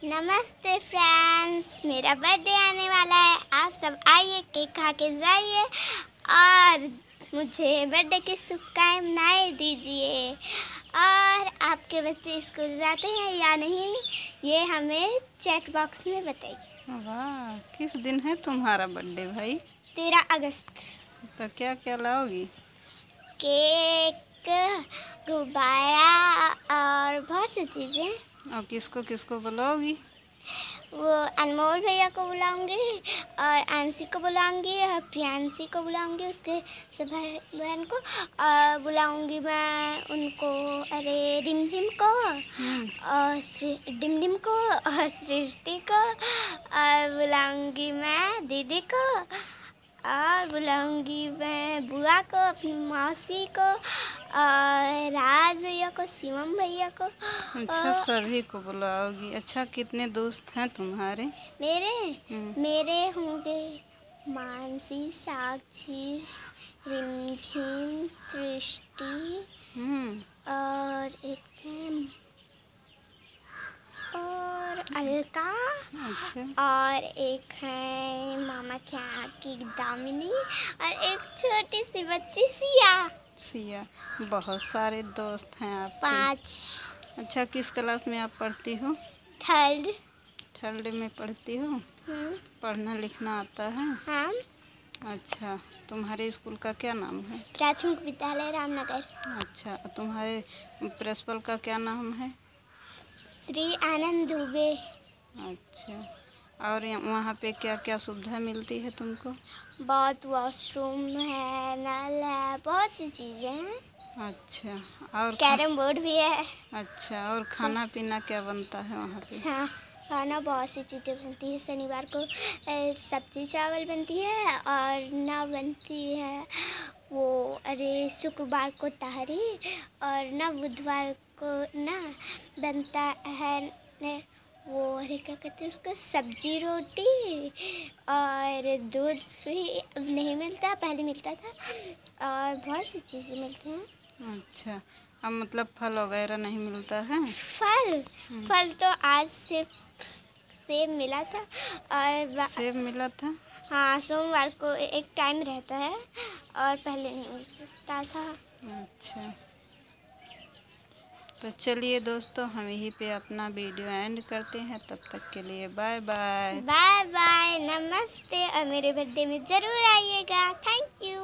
नमस्ते फ्रेंड्स, मेरा बर्थडे आने वाला है। आप सब आइए, केक खा के जाइए और मुझे बर्थडे की शुभकामनाएं दीजिए। और आपके बच्चे स्कूल जाते हैं या नहीं, ये हमें चैट बॉक्स में बताइए। वाह, किस दिन है तुम्हारा बर्थडे भाई? 13 अगस्त। तो क्या क्या लाओगी? केक, गुब्बारा और बहुत सी चीज़ें। और किसको किसको बुलाओगी? वो अनमोल भैया को बुलाऊंगी और आंसी को बुलाऊंगी और प्रियांशी को बुलाऊंगी, उसके सब भाई बहन को। और बुलाऊंगी मैं उनको, अरे रिमझिम को और डिमडिम को और सृष्टि को। और बुलाऊंगी मैं दीदी को और बुलाऊंगी मैं बुआ को, अपनी मौसी को और राज भैया को, शिवम भैया को। अच्छा, सभी को बुलाओगी। अच्छा, कितने दोस्त हैं तुम्हारे? मेरे होंगे मानसी, साक्षी, रिमझिम, सृष्टि और एक है और अलका। अच्छा, और एक है मामा के यहाँ की दामिनी और एक छोटी सी बच्ची सिया। बहुत सारे दोस्त हैं आपके। 5। अच्छा, किस क्लास में आप पढ़ती हो? 3rd। थर्ड में पढ़ती हो? पढ़ना लिखना आता है? हाँ। अच्छा, तुम्हारे स्कूल का क्या नाम है? प्राथमिक विद्यालय रामनगर। अच्छा, तुम्हारे प्रिंसिपल का क्या नाम है? श्री आनंद दुबे। अच्छा, और वहाँ पे क्या क्या सुविधा मिलती है तुमको? बहुत वॉशरूम है, नल है, बहुत सी चीज़ें हैं। अच्छा, और कैरम बोर्ड भी है। अच्छा, और खाना पीना क्या बनता है वहाँ पे? अच्छा, खाना बहुत सी चीज़ें बनती है। शनिवार को सब्जी चावल बनती है और ना बनती है वो, अरे शुक्रवार को तहरी, और ना बुधवार को ना बनता है ने वो, अरे क्या कहते हैं उसको, सब्जी रोटी। और दूध भी अब नहीं मिलता, पहले मिलता था। और बहुत सी चीज़ें मिलती हैं। अच्छा, अब मतलब फल वगैरह नहीं मिलता है? फल तो आज सेब मिला था। और सेब मिला था? हाँ, सोमवार को एक टाइम रहता है और पहले नहीं मिलता था। अच्छा, तो चलिए दोस्तों, हम यहीं पे अपना वीडियो एंड करते हैं। तब तक के लिए बाय बाय। बाय बाय, नमस्ते। और मेरे बर्थडे में ज़रूर आइएगा। Thank you.